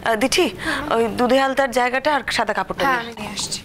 দিঠি ওই দুধে আলতার জায়গাটা আর সাদা কাপড়টা নিয়ে আসছি।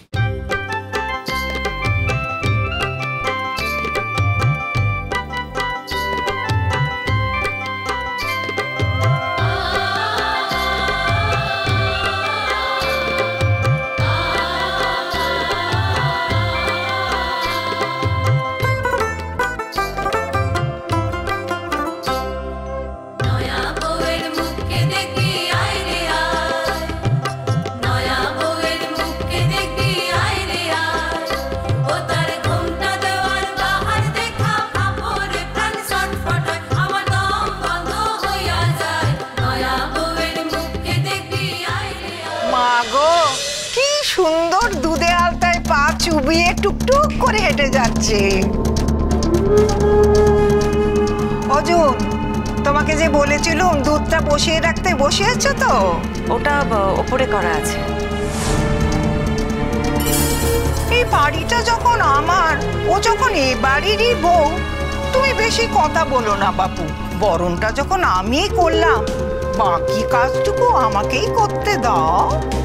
সুন্দর দুধে আলতায় পা চুবিয়ে টুকটুক করে হেঁটে যাচ্ছে। অর্জুন, তোমাকে যে বলেছিলাম দুধটা বসিয়ে রাখতে, বসিয়েছো তো? ওটা ওপরে করা আছে। এই বাড়িটা যখন আমার, ও যখন এই বাড়িরই বউ, তুমি বেশি কথা বলো না বাপু। বরণটা যখন আমি করলাম, বাকি কাজটুকু আমাকেই করতে দাও।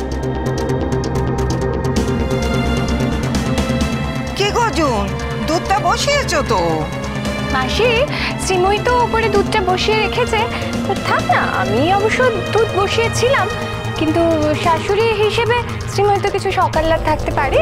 কি গো জুন, দুধটা বসিয়েছো তো? মাসি, শ্রীময়ী তো উপরে দুধটা বসিয়ে রেখেছে, তো থাক না। আমি অবশ্য দুধ বসিয়েছিলাম, কিন্তু শাশুড়ি হিসেবে শ্রীময়ী তো কিছু সকাল্লাদ থাকতে পারে।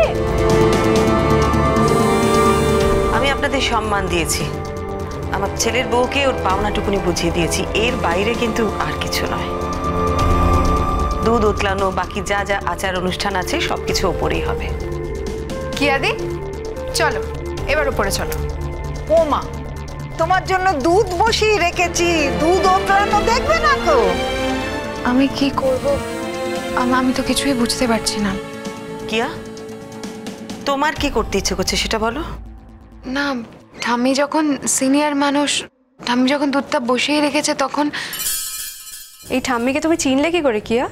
আমি আপনাদের সম্মান দিয়েছি, আমার ছেলের বউকে ওর পাওনাটুকুনি বুঝিয়ে দিয়েছি, এর বাইরে কিন্তু আর কিছু নয়। দুধ উতলানো, বাকি যা যা আচার অনুষ্ঠান আছে সবকিছু ওপরেই হবে। কি আদি, চলো এবার উপরে চলো। ও মা, তোমার জন্য দুধ বসিয়ে রেখেছি, দুধ উতলানো দেখবে না তো? আমি কি করব, আমি তো কিছুই বুঝতে পারছি না। কিয়া, তোমার কি করতে ইচ্ছে করছে সেটা বলো। না, ঠাম্মি যখন সিনিয়র মানুষ, ঠাম্মি যখন দুধটা বসিয়ে রেখেছে তখন। এই ঠাম্মিকে তুমি চিনলে কি করে কিয়া?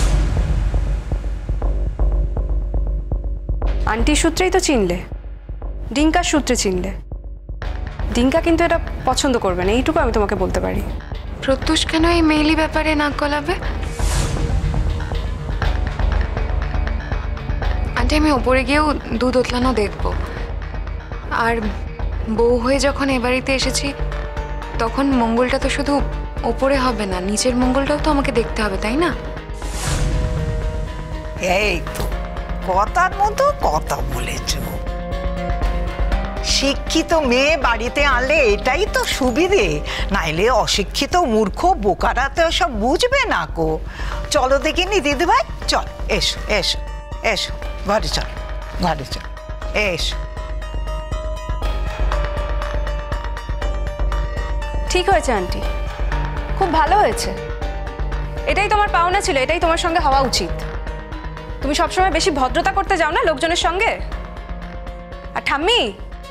আন্টির সূত্রেই তো চিনলে, ডিঙ্কার সূত্রে চিনলে। ডিঙ্কা কিন্তু এটা পছন্দ করবে না, এইটুকু আমি তোমাকে বলতে পারি। প্রত্যুষ কেন এই মেইলি ব্যাপারে নাক গলাবে? আন্টি, আমি ওপরে গিয়েও দুধ উতলানো দেখব। আর বউ হয়ে যখন এ বাড়িতে এসেছি, তখন মঙ্গলটা তো শুধু ওপরে হবে না, নিচের মঙ্গলটাও তো আমাকে দেখতে হবে, তাই না? এই তো কথার মতো কথা বলেছ। শিক্ষিত মেয়ে বাড়িতে আনলে এটাই তো সুবিধে, নাইলে অশিক্ষিত মূর্খ বোকারা তো সব বুঝবে না কো। চলো দেখিনি দিদি ভাই, চল, এসো এসো এসো, ঘরে চল, ঘরে চল, এসো। ঠিক হয়েছে আন্টি, খুব ভালো হয়েছে। এটাই তোমার পাওনা ছিল, এটাই তোমার সঙ্গে হওয়া উচিত। তুমি সবসময় বেশি ভদ্রতা করতে যাও না লোকজনের সঙ্গে। আর ঠাম্মি,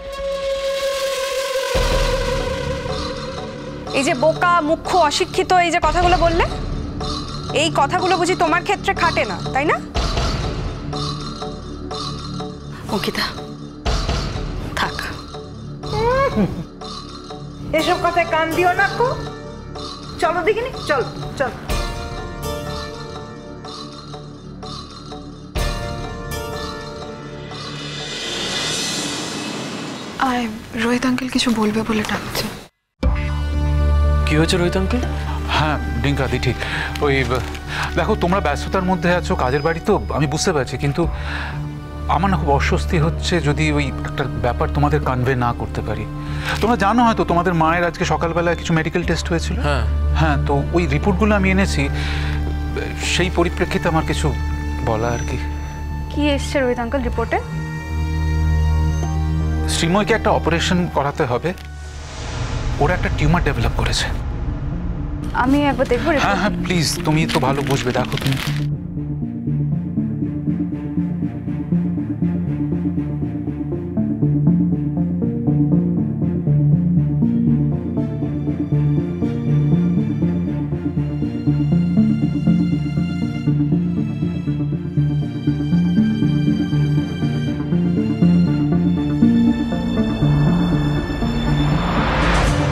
এই যে বোকা, মুখ্য, অশিক্ষিত এই যে কথাগুলো বললে, এই কথাগুলো বুঝি তোমার ক্ষেত্রে খাটে না, তাই না? অঙ্কিতা থাক, এসব কথায় কান দিও না কো। চলো দেখিনি, চল চল। আর রোহিত আঙ্কেল কিছু বলবে বলে ডাকছে। কি হয়েছে রোহিত আঙ্কেল? হ্যাঁ ডিঙ্কা দি ঠিক। ওই দেখো, তোমরা ব্যস্ততার মধ্যে আছো, কাজের বাড়ি তো আমি বুঝতে পারছি, কিন্তু আমার না খুব অস্বস্তি হচ্ছে যদি ওই একটা ব্যাপার তোমাদের কনভে না করতে পারি। তোমরা জানো হয়তো তোমাদের মায়ের আজকে সকালবেলা কিছু মেডিকেল টেস্ট হয়েছিল। হ্যাঁ হ্যাঁ, তো ওই রিপোর্টগুলো আমি এনেছি, সেই পরিপ্রেক্ষিতে আমার কিছু বলা আর কি। কি এসছে রোহিত আঙ্কেল রিপোর্টে? শ্রীময়কে একটা অপারেশন করাতে হবে, ওরা একটা টিউমার ডেভেলপ করেছে। আমি একবার দেখবো? হ্যাঁ হ্যাঁ প্লিজ, তুমি তো ভালো বুঝবে, দেখো তুমি।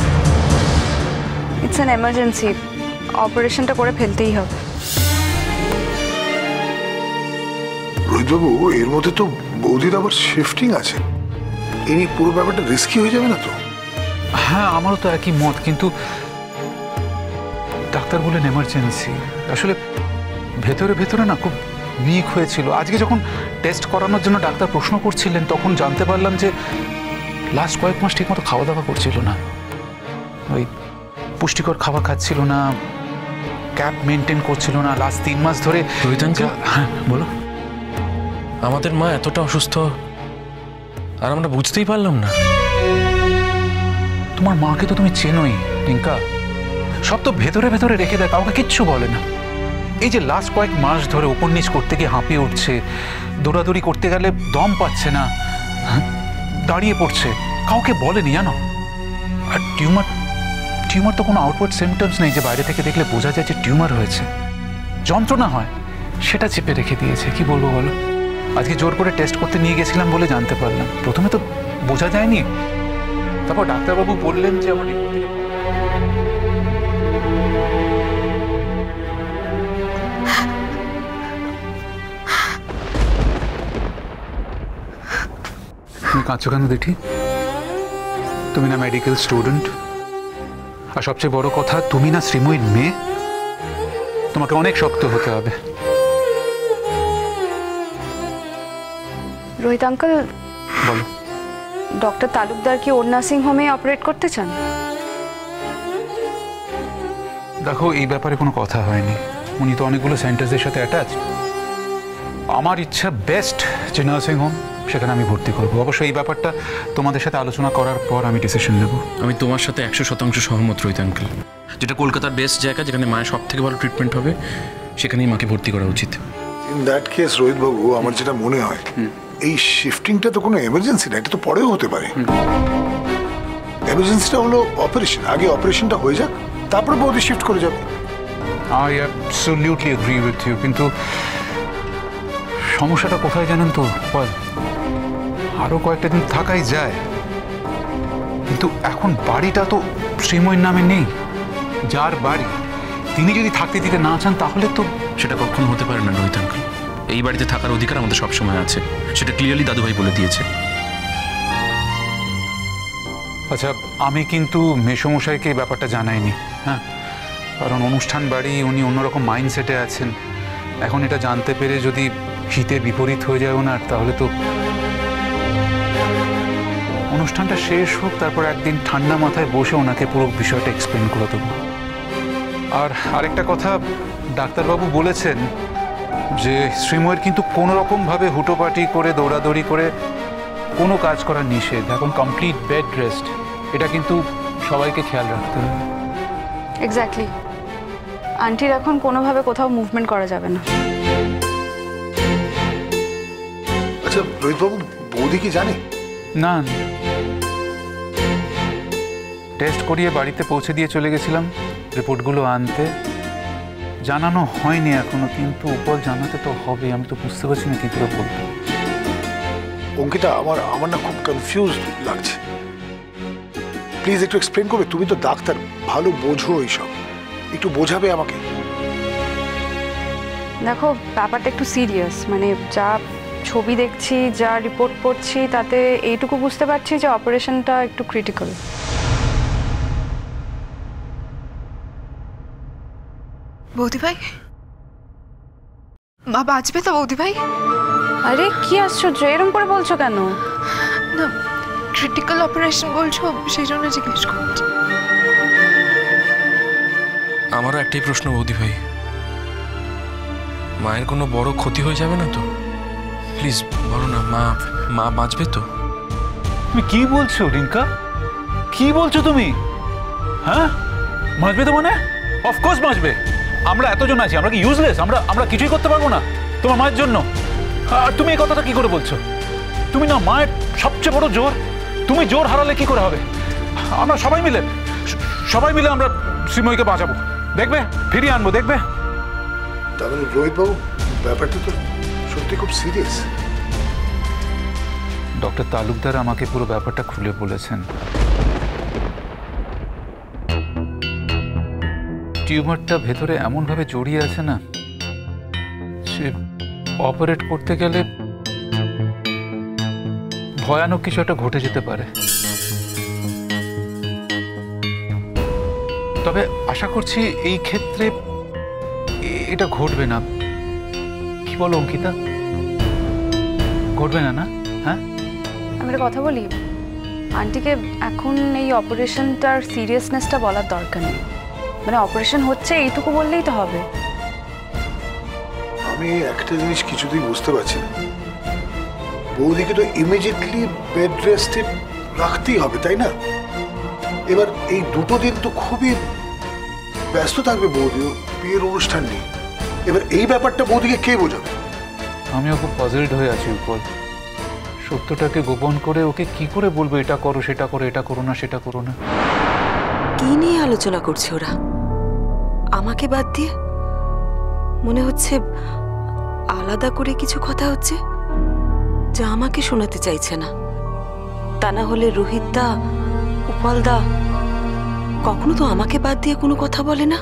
ইটস অ্যান এমার্জেন্সি, অপারেশনটা করে ফেলতেই হবে। রোহিতবাবু, এর মধ্যে তো বৌদির আবার শিফটিং আছে, এই পুরো ব্যাপারটা রিস্কি হয়ে যাবে না তো? হ্যাঁ, আমারও তো একই মত, কিন্তু ডাক্তার বলেন এমার্জেন্সি। আসলে ভেতরে ভেতরে না খুব উইক হয়েছিল। আজকে যখন টেস্ট করানোর জন্য ডাক্তার প্রশ্ন করছিলেন তখন জানতে পারলাম যে লাস্ট কয়েক মাস ঠিকমতো খাওয়া দাওয়া করছিল না, ওই পুষ্টিকর খাবার খাচ্ছিল না, ক্যাপ মেনটেন করছিল না লাস্ট 3 মাস ধরে। রোহিত আঙ্কেল, হ্যাঁ বলো। আমাদের মা এতটা অসুস্থ আর আমরা বুঝতেই পারলাম না। তোমার মাকে তো তুমি চেনোই টিঙ্কা, সব তো ভেতরে ভেতরে রেখে দেয়, কাউকে কিচ্ছু বলে না। এই যে লাস্ট কয়েক মাস ধরে উপর নিচ করতে গিয়ে হাঁপিয়ে উঠছে, দৌড়াদৌড়ি করতে গেলে দম পাচ্ছে না, দাঁড়িয়ে পড়ছে, কাউকে বলেনি জানো। আর টিউমার তো কোনো আউটওয়ার্ড সিমটমস নেই যে বাইরে থেকে দেখলে বোঝা যায় যে টিউমার হয়েছে। যন্ত্রণা হয় সেটা চেপে রেখে দিয়েছে, কি বলবো বলো। আজকে জোর করে টেস্ট করতে নিয়ে গেছিলাম বলে জানতে পারলাম, প্রথমে তো বোঝা যায়নি, তারপর ডাক্তারবাবু বললেন যে আমার রিপোর্ট থেকে তুমি কাঁদছো কেন দেখি? তুমি না মেডিকেল স্টুডেন্ট, আর সবচেয়ে বড় কথা তুমি না শ্রীময়ীর মেয়ে, তোমাকে অনেক শক্ত হতে হবে। রোহিত আঙ্কেল, বলো। ডক্টর তালুকদার কি ওর নার্সিং হোমে অপারেট করতে চান? দেখো, এই ব্যাপারে কোনো কথা হয়নি, উনি তো অনেকগুলো সেন্টার্সের সাথে অ্যাটাচ। আমার ইচ্ছা বেস্ট যে নার্সিং হোম, সেখানে আমি ভর্তি করবো। অবশ্যই এই ব্যাপারটা তোমাদের সাথে আলোচনা করার পর আমি ডিসিশন নেব। আমি তোমার সাথে 100% সহমত রোহিত আঙ্কেল। যেটা কলকাতার বেস্ট জায়গা, যেখানে মায়ের সব থেকে ভালো ট্রিটমেন্ট হবে, সেখানেই মাকে ভর্তি করা উচিত। ইন দ্যাট কেস রোহিতবাবু, আমার যেটা মনে হয়, এই শিফটিংটা তো কোনো এমার্জেন্সি না, এটা তো পরেও হতে পারে। এমার্জেন্সিটা হলো অপারেশন, আগে অপারেশনটা হয়ে যাক, তারপরে বৌদি শিফট করে যাবে। I absolutely agree with you, কিন্তু সমস্যাটা কোথায় জানেন তো বল, আরও কয়েকটা দিন থাকাই যায়, কিন্তু এখন বাড়িটা তো শ্রীময়ীর নামে নেই। যার বাড়ি তিনি যদি থাকতে দিতে না চান তাহলে তো সেটা কখনো হতে পারে না রোহিত আঙ্কেল। এই বাড়িতে থাকার অধিকার আমাদের সবসময় আছে, সেটা ক্লিয়ারলি দাদুভাই বলে দিয়েছে। আচ্ছা, আমি কিন্তু মেসমশাইকে এই ব্যাপারটা জানাইনি, হ্যাঁ, কারণ অনুষ্ঠান বাড়ি, উনি অন্যরকম মাইন্ডসেটে আছেন। এখন এটা জানতে পেরে যদি হিতের বিপরীত হয়ে যায় ওনার, তাহলে তো অনুষ্ঠানটা শেষ হোক, তারপর একদিন ঠান্ডা মাথায় বসে ওনাকে পুরো বিষয়টা এক্সপ্লেন করে দেবো। আর আরেকটা কথা, ডাক্তারবাবু বলেছেন যে শ্রীময়ের কিন্তু কোনো রকমভাবে হুটোপাটি করে দৌড়াদৌড়ি করে কোনো কাজ করার নিষেধ, এখন কমপ্লিট বেড রেস্ট। এটা কিন্তু সবাইকে খেয়াল রাখতে হবে। এক্স্যাক্টলি, আন্টির এখন কোনোভাবে কোথাও মুভমেন্ট করা যাবে না। আচ্ছা রোহিতবাবু, বৌদি কি জানে? না, টেস্ট করিয়ে বাড়িতে পৌঁছে দিয়ে চলে গেছিলাম রিপোর্টগুলো আনতে। জানানো হয়নি এখনো, কিন্তু উপর জানাতে তো হবে। আমি তো বুঝতে পারছি না কি করে বলবো। অঙ্কিতা, আমার না খুব কনফিউজ লাগছে, প্লিজ একটু এক্সপ্লেন করবে? তুমি তো ডাক্তার, ভালো বোঝো এইসব, একটু বোঝাবে আমাকে। দেখো, ব্যাপারটা একটু সিরিয়াস, মানে যা ছবি দেখছি, যা রিপোর্ট পড়ছি, তাতে এইটুকু বুঝতে পারছি যে অপারেশনটা একটু ক্রিটিক্যাল। বৌদি ভাই, মা বাঁচবে তো বৌদি ভাই? আরে কি আশ্চর্য, এরকম করে বলছো কেন? না, ক্রিটিক্যাল অপারেশন বলছো, সেই জন্য জিজ্ঞেস করছি। আমারও একটাই প্রশ্ন বৌদি ভাই, মায়ের কোনো বড় ক্ষতি হয়ে যাবে না তো? প্লিজ বলো না, মা বাঁচবে তো? তুমি কি বলছো রিঙ্কা? কি বলছো তুমি? হ্যাঁ, বাঁচবে তো মানে? অফকোর্স বাঁচবে। আমরা এতজন আছি, আমরা কি ইউজলেস? আমরা কিছুই করতে পারবো না তোমার মায়ের জন্য? আর তুমি এই কথাটা কি করে বলছো? তুমি না মায়ের সবচেয়ে বড় জোর, তুমি জোর হারালে কি করে হবে? আমরা সবাই মিলে আমরা শ্রীময়ীকে বাঁচাবো, দেখবে, ফিরিয়ে আনবো, দেখবে। তার মানে রোহিতবাবু, ব্যাপারটা তো সত্যি খুব সিরিয়াস। ডক্টর তালুকদার আমাকে পুরো ব্যাপারটা খুলে বলেছেন। টিউমারটা ভেতরে এমনভাবে জড়িয়ে আছে না, সে অপারেট করতে গেলে ভয়ানক কিছু একটা ঘটে যেতে পারে। তবে আশা করছি এই ক্ষেত্রে এটা ঘটবে না। কি বলো অঙ্কিতা, ঘটবে না? না হ্যাঁ, আমি একটা কথা বলি, আন্টিকে এখন এই অপারেশনটার সিরিয়াসনেসটা বলার দরকার নেই। মানে অপারেশন হচ্ছে এইটুকু বললেই তো হবে। আমি একটা জিনিস কিছুতেই বুঝতে পারছি না, বৌদিকে তো ইমিডিয়েটলি বেড রেস্টে রাখতেই হবে, তাই না? এবার এই দুটো দিন তো খুবই ব্যস্ত থাকবে বৌদিও, বিয়ের অনুষ্ঠান নেই। এবার এই ব্যাপারটা বৌদিকে কে বোঝাবে? আমিও খুব পজিটিভ হয়ে আছি উপর। সত্যটাকে গোপন করে ওকে কি করে বলবো এটা করো সেটা করো, এটা করো না সেটা করো না? কি নিয়ে আলোচনা করছে ওরা আমাকে বাদ দিয়ে? মনে হচ্ছে আলাদা করে কিছু কথা হচ্ছে যা আমাকে শোনাতে চাইছে না। তা না হলে রোহিতদা, উপালদা কখনো তো আমাকে বাদ দিয়ে কোনো কথা বলে না।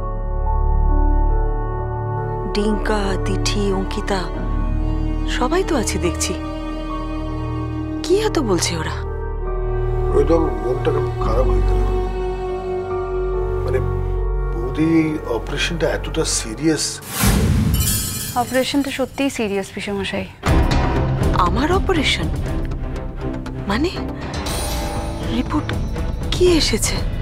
ডিঙ্কা, তিথি, অঙ্কিতা সবাই তো আছে দেখছি। কি এত বলছে ওরা? রোহিতবাবু মনটা খারাপ হয়ে গেল। মানে বৌদি অপারেশনটা এতটা সিরিয়াস। অপারেশনটা সত্যিই সিরিয়াস পিসেমশাই। আমার অপারেশন মানে? রিপোর্ট কি এসেছে?